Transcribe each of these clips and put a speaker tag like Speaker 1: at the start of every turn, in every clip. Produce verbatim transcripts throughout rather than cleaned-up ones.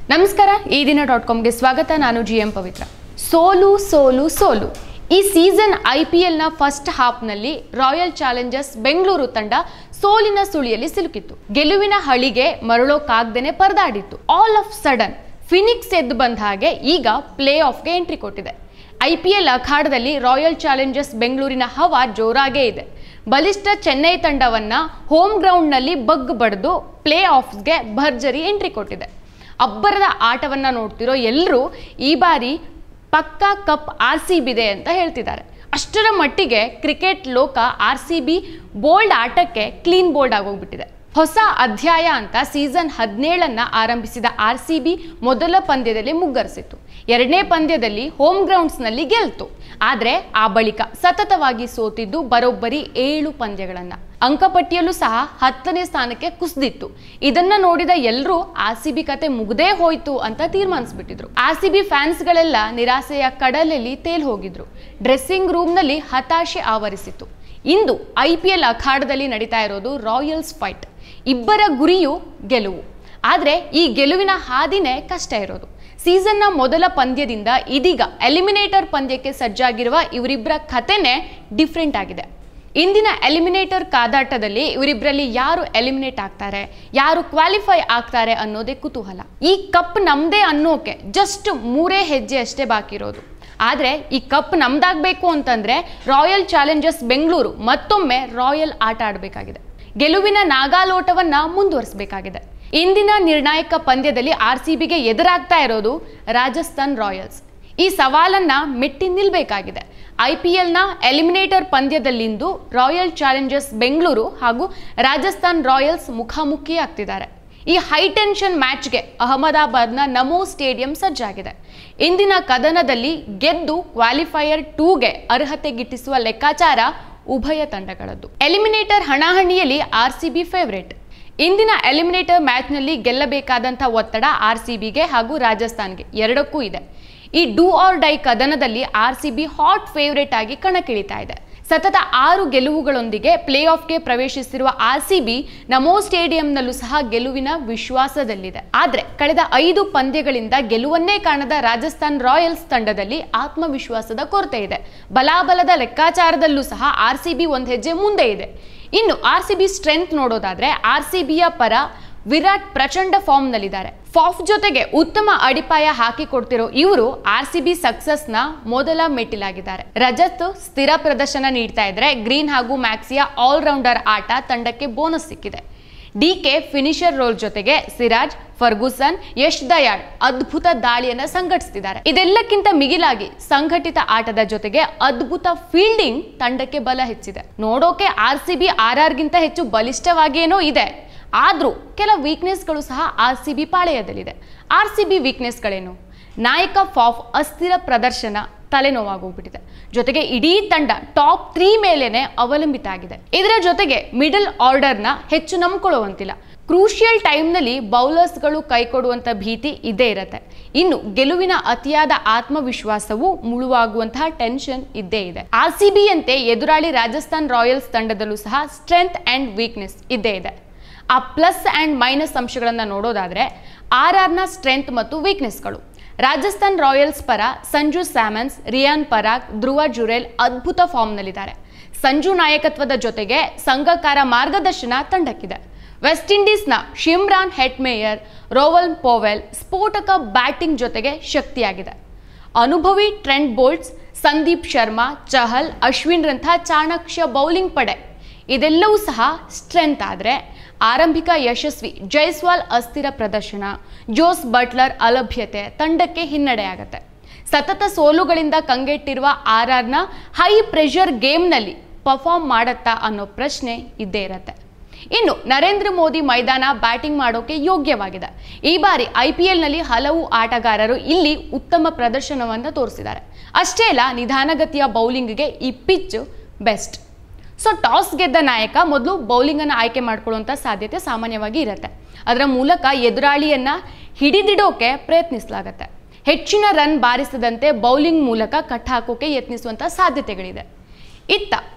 Speaker 1: ನಮಸ್ಕಾರ ಈ ದಿನ ಡಾಟ್ ಕಾಮ್ಗೆ ಸ್ವಾಗತ. ನಾನು ಜಿ ಎಂ ಪವಿತ್ರ. ಸೋಲು ಸೋಲು ಸೋಲು ಈ ಸೀಸನ್ ಐ ಪಿ ಎಲ್ನ ಫಸ್ಟ್ ಹಾಫ್ನಲ್ಲಿ ರಾಯಲ್ ಚಾಲೆಂಜರ್ಸ್ ಬೆಂಗಳೂರು ತಂಡ ಸೋಲಿನ ಸುಳಿಯಲ್ಲಿ ಸಿಲುಕಿತ್ತು. ಗೆಲುವಿನ ಹಳಿಗೆ ಮರಳೋಕಾಗ್ದೇನೆ ಪರದಾಡಿತ್ತು. ಆಲ್ ಆಫ್ ಸಡನ್ ಫಿನಿಕ್ಸ್ ಎದ್ದು ಬಂದ ಹಾಗೆ ಈಗ ಪ್ಲೇ ಆಫ್ಗೆ ಎಂಟ್ರಿ ಕೊಟ್ಟಿದೆ. ಐ ಪಿ ಎಲ್ ಅಖಾಡದಲ್ಲಿ ರಾಯಲ್ ಚಾಲೆಂಜರ್ಸ್ ಬೆಂಗಳೂರಿನ ಹವಾ ಜೋರಾಗೇ ಇದೆ. ಬಲಿಷ್ಠ ಚೆನ್ನೈ ತಂಡವನ್ನ ಹೋಮ್ ಗ್ರೌಂಡ್ನಲ್ಲಿ ಬಗ್ ಬಡಿದು ಪ್ಲೇ ಆಫ್ಸ್ಗೆ ಭರ್ಜರಿ ಎಂಟ್ರಿ ಕೊಟ್ಟಿದೆ. ಅಬ್ಬರದ ಆಟವನ್ನ ನೋಡ್ತಿರೋ ಎಲ್ಲರೂ ಈ ಬಾರಿ ಪಕ್ಕಾ ಕಪ್ ಆರ್ ಸಿ ಬಿದೆ ಅಂತ ಹೇಳ್ತಿದ್ದಾರೆ. ಅಷ್ಟರ ಮಟ್ಟಿಗೆ ಕ್ರಿಕೆಟ್ ಲೋಕ ಆರ್ ಸಿ ಬಿ ಬೋಲ್ಡ್ ಆಟಕ್ಕೆ ಕ್ಲೀನ್ ಬೋಲ್ಡ್ ಆಗೋಗ್ಬಿಟ್ಟಿದೆ. ಹೊಸ ಅಧ್ಯಾಯ ಅಂತ ಸೀಸನ್ ಹದಿನೇಳನ್ನ ಆರಂಭಿಸಿದ ಆರ್ ಸಿ ಬಿ ಮೊದಲ ಪಂದ್ಯದಲ್ಲಿ ಮುಗ್ಗರಿಸಿತ್ತು. ಎರಡನೇ ಪಂದ್ಯದಲ್ಲಿ ಹೋಮ್ ಗ್ರೌಂಡ್ಸ್ನಲ್ಲಿ ಗೆಲ್ತು. ಆದರೆ ಆ ಬಳಿಕ ಸತತವಾಗಿ ಸೋತಿದ್ದು ಬರೋಬ್ಬರಿ ಏಳು ಪಂದ್ಯಗಳನ್ನ. ಅಂಕಪಟ್ಟಿಯಲ್ಲೂ ಸಹ ಹತ್ತನೇ ಸ್ಥಾನಕ್ಕೆ ಕುಸಿದಿತ್ತು. ಇದನ್ನ ನೋಡಿದ ಎಲ್ಲರೂ ಆರ್ ಸಿ ಬಿ ಕತೆ ಮುಗ್ದೇ ಹೋಯ್ತು ಅಂತ ತೀರ್ಮಾನಿಸ್ಬಿಟ್ಟಿದ್ರು. ಆರ್ ಸಿ ಬಿ ಫ್ಯಾನ್ಸ್ಗಳೆಲ್ಲ ನಿರಾಸೆಯ ಕಡಲಲ್ಲಿ ತೇಲ್ ಹೋಗಿದ್ರು. ಡ್ರೆಸ್ಸಿಂಗ್ ರೂಮ್ನಲ್ಲಿ ಹತಾಶೆ ಆವರಿಸಿತ್ತು. ಇಂದು ಐ ಪಿ ಎಲ್ ಅಖಾಡದಲ್ಲಿ ನಡೀತಾ ಇರೋದು ರಾಯಲ್ಸ್ ಫೈಟ್. ಇಬ್ಬರ ಗುರಿಯು ಗೆಲುವು. ಆದರೆ ಈ ಗೆಲುವಿನ ಹಾದಿನೇ ಕಷ್ಟ ಇರೋದು. ಸೀಸನ್ನ ಮೊದಲ ಪಂದ್ಯದಿಂದ ಇದೀಗ ಎಲಿಮಿನೇಟರ್ ಪಂದ್ಯಕ್ಕೆ ಸಜ್ಜಾಗಿರುವ ಇವರಿಬ್ಬರ ಕಥೆನೇ ಡಿಫ್ರೆಂಟ್ ಆಗಿದೆ. ಇಂದಿನ ಎಲಿಮಿನೇಟರ್ ಕಾದಾಟದಲ್ಲಿ ಇವರಿಬ್ಬರಲ್ಲಿ ಯಾರು ಎಲಿಮಿನೇಟ್ ಆಗ್ತಾರೆ, ಯಾರು ಕ್ವಾಲಿಫೈ ಆಗ್ತಾರೆ ಅನ್ನೋದೇ ಕುತೂಹಲ. ಈ ಕಪ್ ನಮ್ದೇ ಅನ್ನೋಕೆ ಜಸ್ಟ್ ಮೂರೇ ಹೆಜ್ಜೆ ಅಷ್ಟೇ ಬಾಕಿ ಇರೋದು. ಆದರೆ ಈ ಕಪ್ ನಮ್ದಾಗಬೇಕು ಅಂತಂದ್ರೆ ರಾಯಲ್ ಚಾಲೆಂಜರ್ಸ್ ಬೆಂಗಳೂರು ಮತ್ತೊಮ್ಮೆ ರಾಯಲ್ ಆಟ ಆಡಬೇಕಾಗಿದೆ. ಗೆಲುವಿನ ನಾಗಾಲೋಟವನ್ನ ಮುಂದುವರಿಸಬೇಕಾಗಿದೆ. ಇಂದಿನ ನಿರ್ಣಾಯಕ ಪಂದ್ಯದಲ್ಲಿ ಆರ್ ಸಿ ಬಿಗೆ ಎದುರಾಗ್ತಾ ಇರೋದು ರಾಜಸ್ಥಾನ್ ರಾಯಲ್ಸ್. ಈ ಸವಾಲನ್ನ ಮೆಟ್ಟಿ ನಿಲ್ಬೇಕಾಗಿದೆ. ಐ ಪಿ ಎಲ್ನ ಎಲಿಮಿನೇಟರ್ ಪಂದ್ಯದಲ್ಲಿಂದು ರಾಯಲ್ ಚಾಲೆಂಜರ್ಸ್ ಬೆಂಗಳೂರು ಹಾಗೂ ರಾಜಸ್ಥಾನ್ ರಾಯಲ್ಸ್ ಮುಖಾಮುಖಿ ಆಗ್ತಿದ್ದಾರೆ. ಈ ಹೈ ಟೆನ್ಷನ್ ಮ್ಯಾಚ್ಗೆ ಅಹಮದಾಬಾದ್ನ ನಮೋ ಸ್ಟೇಡಿಯಂ ಸಜ್ಜಾಗಿದೆ. ಇಂದಿನ ಕದನದಲ್ಲಿ ಗೆದ್ದು ಕ್ವಾಲಿಫೈಯರ್ ಟೂಗೆ ಅರ್ಹತೆ ಗಿಟ್ಟಿಸುವ ಲೆಕ್ಕಾಚಾರ ಉಭಯ ತಂಡಗಳದ್ದು. ಎಲಿಮಿನೇಟರ್ ಹಣಾಹಣಿಯಲ್ಲಿ ಆರ್ ಸಿ ಬಿ ಫೇವರೇಟ್. ಇಂದಿನ ಎಲಿಮಿನೇಟರ್ ಮ್ಯಾಚ್ನಲ್ಲಿ ಗೆಲ್ಲಬೇಕಾದಂಥ ಒತ್ತಡ ಆರ್ ಸಿ ಬಿಗೆ ಹಾಗೂ ರಾಜಸ್ಥಾನ್ಗೆ ಎರಡಕ್ಕೂ ಇದೆ. ಈ ಡೂ ಆರ್ ಡೈ ಕದನದಲ್ಲಿ R C B hot favourite ಆಗಿ ಕಣಕ್ಕಿಳಿತಾ ಇದೆ. ಸತತ ಆರು ಗೆಲುವುಗಳೊಂದಿಗೆ ಪ್ಲೇ ಆಫ್ಗೆ ಪ್ರವೇಶಿಸಿರುವ ಆರ್ ಸಿ ಬಿ ನಮೋ ಸ್ಟೇಡಿಯಂನಲ್ಲೂ ಸಹ ಗೆಲುವಿನ ವಿಶ್ವಾಸದಲ್ಲಿದೆ. ಆದ್ರೆ ಕಳೆದ ಐದು ಪಂದ್ಯಗಳಿಂದ ಗೆಲುವನ್ನೇ ಕಾಣದ ರಾಜಸ್ಥಾನ್ ರಾಯಲ್ಸ್ ತಂಡದಲ್ಲಿ ಆತ್ಮವಿಶ್ವಾಸದ ಕೊರತೆ ಇದೆ. ಬಲಾಬಲದ ಲೆಕ್ಕಾಚಾರದಲ್ಲೂ ಸಹ ಆರ್ ಸಿ ಬಿ ಒಂದು ಹೆಜ್ಜೆ ಮುಂದೆ ಇದೆ. ಇನ್ನು ಆರ್ ಸಿ ಬಿ ಸ್ಟ್ರೆಂತ್ ನೋಡೋದಾದ್ರೆ ಆರ್ ಸಿ ಬಿಯ ಪರ ವಿರಾಟ್ ಪ್ರಚಂಡ ಫಾರ್ಮ್ ನಲ್ಲಿದ್ದಾರೆ. ಫಾಫ್ ಜೊತೆಗೆ ಉತ್ತಮ ಅಡಿಪಾಯ ಹಾಕಿ ಕೊಡ್ತಿರೋ ಇವರು ಆರ್ ಸಿ ಬಿ ಸಕ್ಸಸ್ ನ ಮೊದಲ ಮೆಟ್ಟಿಲಾಗಿದ್ದಾರೆ. ರಜತ್ ಸ್ಥಿರ ಪ್ರದರ್ಶನ ನೀಡ್ತಾ ಇದ್ರೆ ಗ್ರೀನ್ ಹಾಗೂ ಮ್ಯಾಕ್ಸಿಯ ಆಲ್ರೌಂಡರ್ ಆಟ ತಂಡಕ್ಕೆ ಬೋನಸ್ ಸಿಕ್ಕಿದೆ. ಡಿ ಕೆ ಫಿನಿಶರ್ ರೋಲ್ ಜೊತೆಗೆ ಸಿರಾಜ್, ಫರ್ಗೂಸನ್, ಯಶ್ ದಯಾಳ್ ಅದ್ಭುತ ದಾಳಿಯನ್ನ ಸಂಘಟಿಸುತ್ತಿದ್ದಾರೆ. ಇದೆಲ್ಲಕ್ಕಿಂತ ಮಿಗಿಲಾಗಿ ಸಂಘಟಿತ ಆಟದ ಜೊತೆಗೆ ಅದ್ಭುತ ಫೀಲ್ಡಿಂಗ್ ತಂಡಕ್ಕೆ ಬಲ ಹೆಚ್ಚಿದೆ. ನೋಡೋಕೆ R C B R R ಗಿಂತ ಹೆಚ್ಚು ಬಲಿಷ್ಠವಾಗಿಯೇನೋ ಇದೆ. ಆದ್ರೂ ಕೆಲ ವೀಕ್ನೆಸ್ಗಳು ಸಹ ಆರ್ ಸಿ ಬಿ ಪಾಳೆಯದಲ್ಲಿದೆ. ಆರ್ ಸಿ ಬಿ ವೀಕ್ನೆಸ್ಗಳೇನು? ನಾಯಕ ಫಾಫ್ ಅಸ್ಥಿರ ಪ್ರದರ್ಶನ ತಲೆನೋವಾಗೋಗ್ಬಿಟ್ಟಿದೆ. ಜೊತೆಗೆ ಇಡೀ ತಂಡ ಟಾಪ್ ತ್ರೀ ಮೇಲೇನೆ ಅವಲಂಬಿತ ಆಗಿದೆ. ಇದರ ಜೊತೆಗೆ ಮಿಡಲ್ ಆರ್ಡರ್ನ ಹೆಚ್ಚು ನಂಬ್ಕೊಳ್ಳುವಂತಿಲ್ಲ. ಕ್ರೂಷಿಯಲ್ ಟೈಮ್ನಲ್ಲಿ ಬೌಲರ್ಸ್ಗಳು ಕೈ ಕೊಡುವಂಥ ಭೀತಿ ಇದ್ದೇ ಇರುತ್ತೆ. ಇನ್ನು ಗೆಲುವಿನ ಅತಿಯಾದ ಆತ್ಮವಿಶ್ವಾಸವು ಮುಳುವಾಗುವಂತಹ ಟೆನ್ಷನ್ ಇದ್ದೇ ಇದೆ. ಆರ್ ಸಿ ಬಿ ಯಂತೆ ಎದುರಾಳಿ ರಾಜಸ್ಥಾನ್ ರಾಯಲ್ಸ್ ತಂಡದಲ್ಲೂ ಸಹ ಸ್ಟ್ರೆಂತ್ ಅಂಡ್ ವೀಕ್ನೆಸ್ ಇದ್ದೇ ಇದೆ. ಆ ಪ್ಲಸ್ ಅಂಡ್ ಮೈನಸ್ ಅಂಶಗಳನ್ನು ನೋಡೋದಾದ್ರೆ ಆರ್ ಆರ್ನ ಸ್ಟ್ರೆಂತ್ ಮತ್ತು ವೀಕ್ನೆಸ್ಗಳು. ರಾಜಸ್ಥಾನ್ ರಾಯಲ್ಸ್ ಪರ ಸಂಜು ಸ್ಯಾಮನ್ಸ್, ರಿಯಾನ್ ಪರಾಗ್, ಧ್ರುವ ಜುರೇಲ್ ಅದ್ಭುತ ಫಾರ್ಮ್ನಲ್ಲಿದ್ದಾರೆ. ಸಂಜು ನಾಯಕತ್ವದ ಜೊತೆಗೆ ಸಂಘಕಾರ ಮಾರ್ಗದರ್ಶನ ತಂಡಕ್ಕಿದೆ. ವೆಸ್ಟ್ ಇಂಡೀಸ್ನ ಶಿಮ್ರಾನ್ ಹೆಟ್ಮೇಯರ್, ರೋವಲ್ ಪೋವೆಲ್ ಸ್ಫೋಟಕ ಬ್ಯಾಟಿಂಗ್ ಜೊತೆಗೆ ಶಕ್ತಿಯಾಗಿದೆ. ಅನುಭವಿ ಟ್ರೆಂಟ್ ಬೋಲ್ಟ್ಸ್, ಸಂದೀಪ್ ಶರ್ಮಾ, ಚಹಲ್, ಅಶ್ವಿನ್ ರಂಥ ಚಾಣಕ್ಯ ಬೌಲಿಂಗ್ ಪಡೆ ಇದೆಲ್ಲವೂ ಸಹ ಸ್ಟ್ರೆಂತ್. ಆದರೆ ಆರಂಭಿಕ ಯಶಸ್ವಿ ಜೈಸ್ವಾಲ್ ಅಸ್ಥಿರ ಪ್ರದರ್ಶನ, ಜೋಸ್ ಬಟ್ಲರ್ ಅಲಭ್ಯತೆ ತಂಡಕ್ಕೆ ಹಿನ್ನಡೆಯಾಗುತ್ತೆ. ಸತತ ಸೋಲುಗಳಿಂದ ಕಂಗೆಟ್ಟಿರುವ ಆರ್ ಆರ್ನ ಹೈ ಪ್ರೆಷರ್ ಗೇಮ್ನಲ್ಲಿ ಪರ್ಫಾರ್ಮ್ ಮಾಡತ್ತಾ ಅನ್ನೋ ಪ್ರಶ್ನೆ ಇದ್ದೇ ಇರುತ್ತೆ. ಇನ್ನು ನರೇಂದ್ರ ಮೋದಿ ಮೈದಾನ ಬ್ಯಾಟಿಂಗ್ ಮಾಡೋಕೆ ಯೋಗ್ಯವಾಗಿದೆ. ಈ ಬಾರಿ ಐ ಪಿ ಎಲ್ನಲ್ಲಿ ಹಲವು ಆಟಗಾರರು ಇಲ್ಲಿ ಉತ್ತಮ ಪ್ರದರ್ಶನವನ್ನು ತೋರಿಸಿದ್ದಾರೆ. ಅಷ್ಟೇ ಅಲ್ಲ, ನಿಧಾನಗತಿಯ ಬೌಲಿಂಗ್ಗೆ ಈ ಪಿಚ್ ಬೆಸ್ಟ್. ಸೊ ಟಾಸ್ ಗೆದ್ದ ನಾಯಕ ಮೊದಲು ಬೌಲಿಂಗನ್ನು ಆಯ್ಕೆ ಮಾಡ್ಕೊಳ್ಳುವಂಥ ಸಾಧ್ಯತೆ ಸಾಮಾನ್ಯವಾಗಿ ಇರುತ್ತೆ. ಅದರ ಮೂಲಕ ಎದುರಾಳಿಯನ್ನ ಹಿಡಿದಿಡೋಕೆ ಪ್ರಯತ್ನಿಸಲಾಗುತ್ತೆ. ಹೆಚ್ಚಿನ ರನ್ ಬಾರಿಸದಂತೆ ಬೌಲಿಂಗ್ ಮೂಲಕ ಕಟ್ ಹಾಕೋಕೆ ಯತ್ನಿಸುವಂಥ ಸಾಧ್ಯತೆಗಳಿದೆ. ಇತ್ತ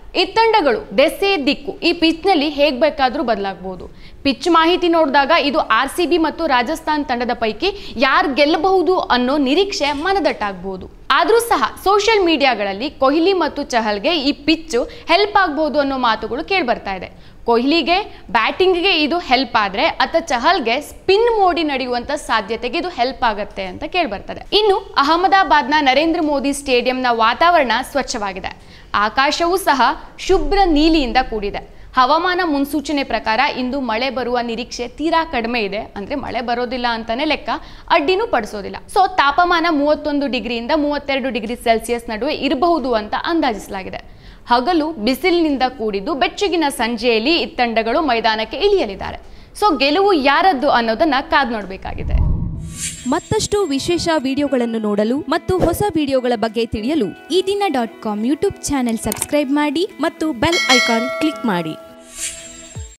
Speaker 1: ಇತ್ತಂಡಗಳು ದೆಸೆ ದಿಕ್ಕು ಈ ಪಿಚ್ನಲ್ಲಿ ಹೇಗೆ ಬೇಕಾದರೂ ಬದಲಾಗಬಹುದು. ಪಿಚ್ ಮಾಹಿತಿ ನೋಡಿದಾಗ ಇದು ಆರ್ ಸಿ ಬಿ ಮತ್ತು ರಾಜಸ್ಥಾನ್ ತಂಡದ ಪೈಕಿ ಯಾರು ಗೆಲ್ಲಬಹುದು ಅನ್ನೋ ನಿರೀಕ್ಷೆ ಮನದಟ್ಟಾಗಬಹುದು. ಆದರೂ ಸಹ ಸೋಷಿಯಲ್ ಮೀಡಿಯಾಗಳಲ್ಲಿ ಕೊಹ್ಲಿ ಮತ್ತು ಚಹಲ್ಗೆ ಈ ಪಿಚ್ಚು ಹೆಲ್ಪ್ ಆಗಬಹುದು ಅನ್ನೋ ಮಾತುಗಳು ಕೇಳಿಬರ್ತಾ ಇದೆ. ಕೊಹ್ಲಿಗೆ ಬ್ಯಾಟಿಂಗ್ಗೆ ಇದು ಹೆಲ್ಪ್ ಆದರೆ ಅತ್ತ ಚಹಲ್ಗೆ ಸ್ಪಿನ್ ಮೋಡಿ ನಡೆಯುವಂಥ ಸಾಧ್ಯತೆಗೆ ಇದು ಹೆಲ್ಪ್ ಆಗುತ್ತೆ ಅಂತ ಕೇಳಿಬರ್ತದೆ. ಇನ್ನು ಅಹಮದಾಬಾದ್ನ ನರೇಂದ್ರ ಮೋದಿ ಸ್ಟೇಡಿಯಂನ ವಾತಾವರಣ ಸ್ವಚ್ಛವಾಗಿದೆ. ಆಕಾಶವೂ ಸಹ ಶುಭ್ರ ನೀಲಿಯಿಂದ ಕೂಡಿದೆ. ಹವಾಮಾನ ಮುನ್ಸೂಚನೆ ಪ್ರಕಾರ ಇಂದು ಮಳೆ ಬರುವ ನಿರೀಕ್ಷೆ ತೀರಾ ಕಡಿಮೆ ಇದೆ. ಅಂದ್ರೆ ಮಳೆ ಬರೋದಿಲ್ಲ ಅಂತಾನೆ ಲೆಕ್ಕ, ಅಡ್ಡಿನೂ ಪಡಿಸೋದಿಲ್ಲ. ಸೊ ತಾಪಮಾನ ಮೂವತ್ತೊಂದು ಡಿಗ್ರಿಯಿಂದ ಮೂವತ್ತೆರಡು ಡಿಗ್ರಿ ಸೆಲ್ಸಿಯಸ್ ನಡುವೆ ಇರಬಹುದು ಅಂತ ಅಂದಾಜಿಸಲಾಗಿದೆ. ಹಗಲು ಬಿಸಿಲಿನಿಂದ ಕೂಡಿದ್ದು ಬೆಚ್ಚಗಿನ ಸಂಜೆಯಲ್ಲಿ ಇತ್ತಂಡಗಳು ಮೈದಾನಕ್ಕೆ ಇಳಿಯಲಿದ್ದಾರೆ. ಸೊ ಗೆಲುವು ಯಾರದ್ದು ಅನ್ನೋದನ್ನ ಕಾದ್ ನೋಡಬೇಕಾಗಿದೆ.
Speaker 2: ಮತ್ತಷ್ಟು ವಿಶೇಷ ವಿಡಿಯೋಗಳನ್ನು ನೋಡಲು ಮತ್ತು ಹೊಸ ವಿಡಿಯೋಗಳ ಬಗ್ಗೆ ತಿಳಿಯಲು Ee Dina dot com YouTube channel subscribe ಮಾಡಿ ಮತ್ತು ಬೆಲ್ ಐಕಾನ್ ಕ್ಲಿಕ್ ಮಾಡಿ.